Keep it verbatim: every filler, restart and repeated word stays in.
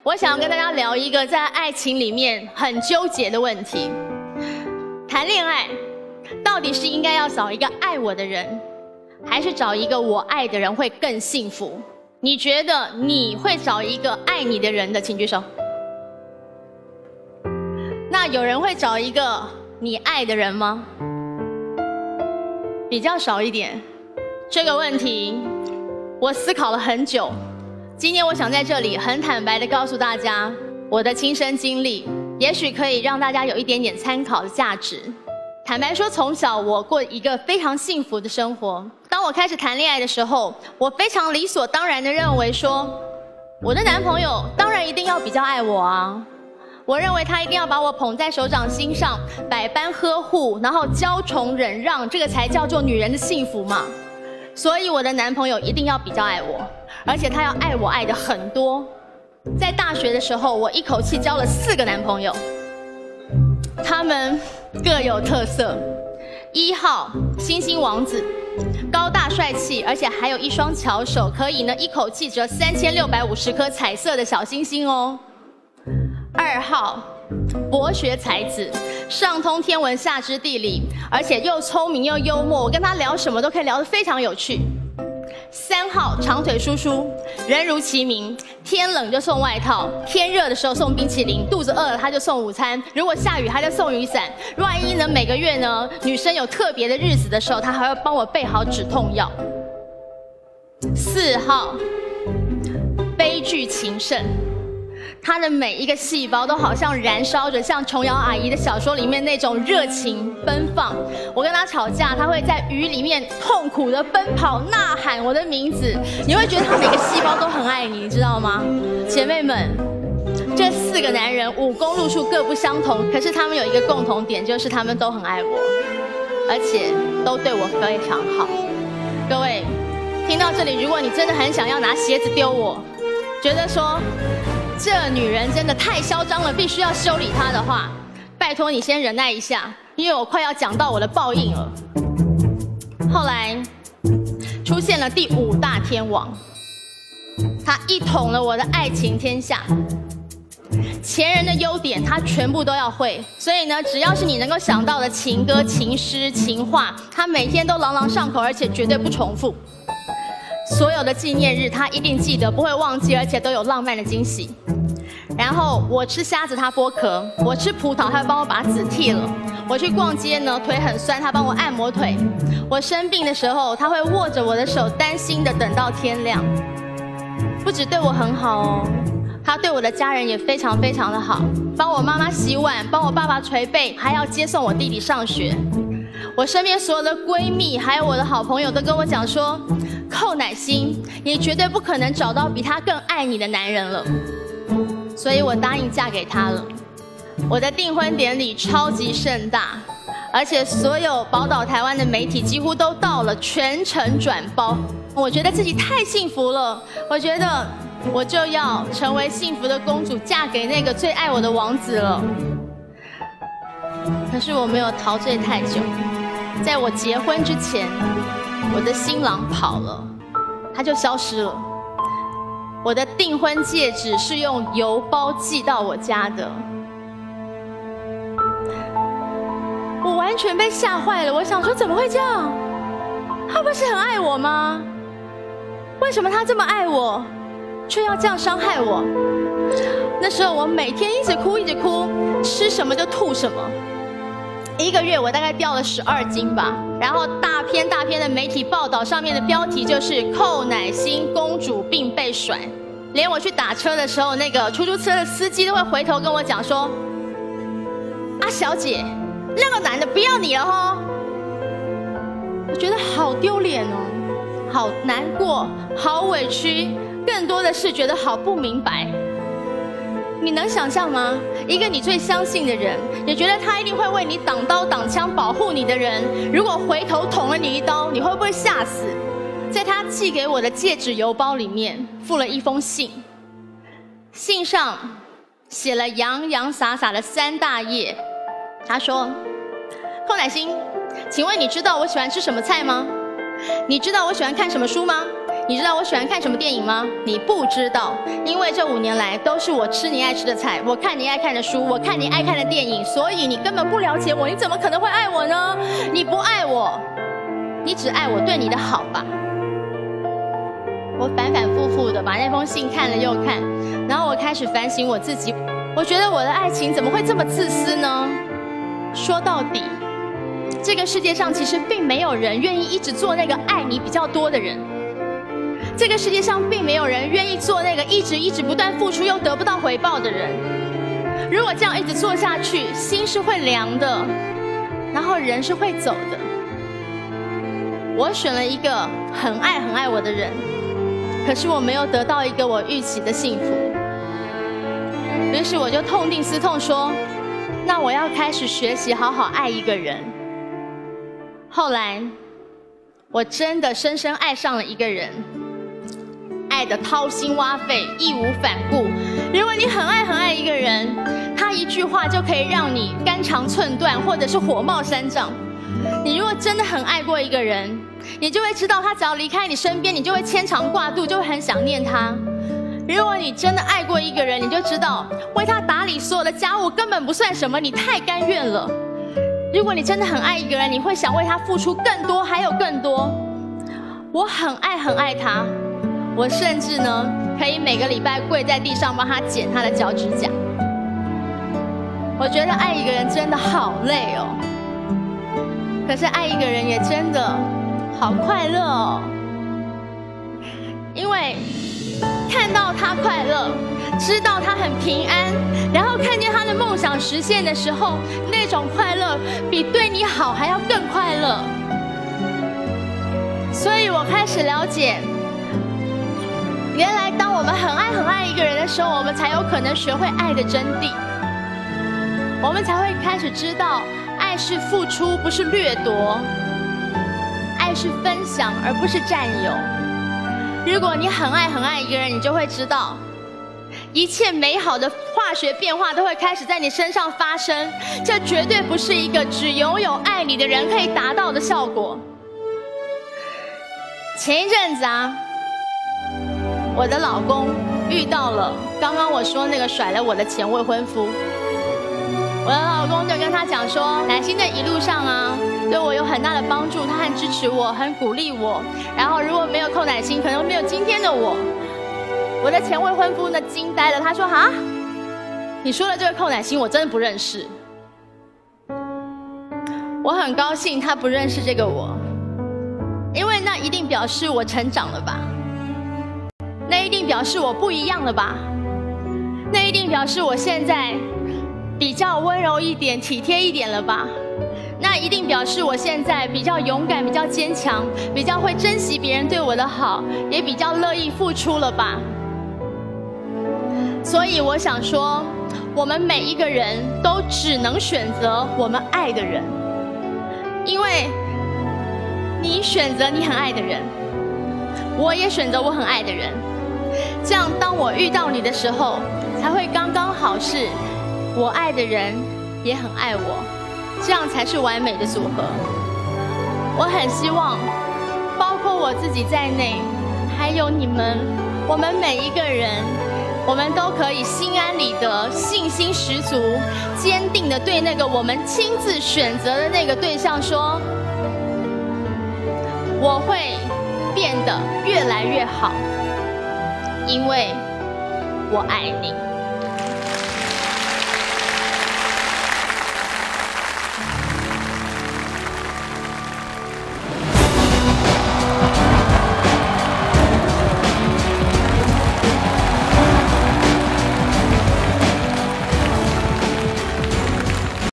我想要跟大家聊一个在爱情里面很纠结的问题：谈恋爱到底是应该要找一个爱我的人，还是找一个我爱的人会更幸福？你觉得你会找一个爱你的人的，请举手。那有人会找一个你爱的人吗？比较少一点。这个问题我思考了很久，今天我想在这里很坦白地告诉大家我的亲身经历，也许可以让大家有一点点参考的价值。坦白说，从小我过一个非常幸福的生活。当我开始谈恋爱的时候，我非常理所当然地认为说，我的男朋友当然一定要比较爱我啊。我认为他一定要把我捧在手掌心上，百般呵护，然后娇宠忍让，这个才叫做女人的幸福嘛。所以我的男朋友一定要比较爱我，而且他要爱我爱的很多。在大学的时候，我一口气交了四个男朋友，他们各有特色。一号星星王子，高大帅气，而且还有一双巧手，可以呢一口气折三千六百五十颗彩色的小星星哦。二号博学才子，上通天文下知地理，而且又聪明又幽默，我跟他聊什么都可以聊得非常有趣。三号长腿叔叔，人如其名，天冷就送外套，天热的时候送冰淇淋，肚子饿了他就送午餐，如果下雨他就送雨伞，万一呢每个月呢女生有特别的日子的时候，他还会帮我备好止痛药。四号悲剧情圣，他的每一个细胞都好像燃烧着，像琼瑶阿姨的小说里面那种热情奔放。我跟他吵架，他会在雨里面痛苦的奔跑呐喊我的名字，你会觉得他每个细胞都很爱你，你知道吗？姐妹们，这四个男人武功路数各不相同，可是他们有一个共同点，就是他们都很爱我，而且都对我非常好。各位听到这里，如果你真的很想要拿鞋子丢我，觉得说这女人真的太嚣张了，必须要修理她的话，拜托你先忍耐一下，因为我快要讲到我的报应了。后来出现了第五大天王，他一统了我的爱情天下。前人的优点他全部都要会，所以呢，只要是你能够想到的情歌、情诗、情话，他每天都朗朗上口，而且绝对不重复。所有的纪念日他一定记得，不会忘记，而且都有浪漫的惊喜。然后我吃虾子他剥壳，我吃葡萄他会帮我把籽剔了。我去逛街呢，腿很酸他帮我按摩腿。我生病的时候他会握着我的手，担心的等到天亮。不只对我很好哦，他对我的家人也非常非常的好，帮我妈妈洗碗，帮我爸爸捶背，还要接送我弟弟上学。我身边所有的闺蜜还有我的好朋友都跟我讲说，寇乃馨，你绝对不可能找到比他更爱你的男人了。所以我答应嫁给他了。我的订婚典礼超级盛大，而且所有宝岛台湾的媒体几乎都到了，全程转播。我觉得自己太幸福了，我觉得我就要成为幸福的公主，嫁给那个最爱我的王子了。可是我没有陶醉太久，在我结婚之前，我的新郎跑了，他就消失了。我的订婚戒指是用邮包寄到我家的，我完全被吓坏了。我想说，怎么会这样？他不是很爱我吗？为什么他这么爱我，却要这样伤害我？那时候我每天一直哭，一直哭，吃什么就吐什么。一个月我大概掉了十二斤吧，然后大篇大篇的媒体报道，上面的标题就是寇乃馨公主病被甩，连我去打车的时候，那个出租车的司机都会回头跟我讲说：“啊，小姐，那个男的不要你了哦。”我觉得好丢脸哦，好难过，好委屈，更多的是觉得好不明白。你能想象吗？一个你最相信的人，也觉得他一定会为你挡刀挡枪保护你的人，如果回头捅了你一刀，你会不会吓死？在他寄给我的戒指邮包里面附了一封信，信上写了洋洋洒洒的三大页。他说：“寇乃馨，请问你知道我喜欢吃什么菜吗？你知道我喜欢看什么书吗？ 你知道我喜欢看什么电影吗？你不知道，因为这五年来都是我吃你爱吃的菜，我看你爱看的书，我看你爱看的电影，所以你根本不了解我，你怎么可能会爱我呢？你不爱我，你只爱我对你的好吧。我反反复复的把那封信看了又看，然后我开始反省我自己，我觉得我的爱情怎么会这么自私呢？说到底，这个世界上其实并没有人愿意一直做那个爱你比较多的人，这个世界上并没有人愿意做那个一直一直不断付出又得不到回报的人。如果这样一直做下去，心是会凉的，然后人是会走的。我选了一个很爱很爱我的人，可是我没有得到一个我预期的幸福，于是我就痛定思痛说，那我要开始学习好好爱一个人。后来我真的深深爱上了一个人，爱得掏心挖肺，义无反顾。如果你很爱很爱一个人，他一句话就可以让你肝肠寸断，或者是火冒三丈。你如果真的很爱过一个人，你就会知道他只要离开你身边，你就会牵肠挂肚，就会很想念他。如果你真的爱过一个人，你就知道为他打理所有的家务根本不算什么，你太甘愿了。如果你真的很爱一个人，你会想为他付出更多，还有更多。我很爱很爱他，我甚至呢可以每个礼拜跪在地上帮他剪他的脚趾甲。我觉得爱一个人真的好累哦，可是爱一个人也真的好快乐哦，因为看到他快乐，知道他很平安，然后看见他的梦想实现的时候，那种快乐比对你好还要更快乐。所以我开始了解，原来当我们很爱很爱一个人的时候，我们才有可能学会爱的真谛，我们才会开始知道爱是付出，不是掠夺，爱是分享，而不是占有。如果你很爱很爱一个人，你就会知道一切美好的化学变化都会开始在你身上发生，这绝对不是一个只拥有爱你的人可以达到的效果。前一阵子啊，我的老公遇到了刚刚我说那个甩了我的前未婚夫，我的老公就跟他讲说，乃馨的一路上啊，对我有很大的帮助，他很支持我，很鼓励我。然后如果没有寇乃馨，可能没有今天的我。我的前未婚夫呢，惊呆了，他说：“哈，你说的这个寇乃馨，我真的不认识。”我很高兴他不认识这个我，因为那一定表示我成长了吧？那一定表示我不一样了吧？那一定表示我现在比较温柔一点、体贴一点了吧？那一定表示我现在比较勇敢、比较坚强、比较会珍惜别人对我的好，也比较乐意付出了吧？所以我想说，我们每一个人都只能选择我们爱的人，因为你选择你很爱的人，我也选择我很爱的人，这样当我遇到你的时候，才会刚刚好是我爱的人也很爱我，这样才是完美的组合。我很希望，包括我自己在内，还有你们，我们每一个人，我们都可以心安理得、信心十足、坚定地对那个我们亲自选择的那个对象说：“我会变得越来越好，因为我爱你。”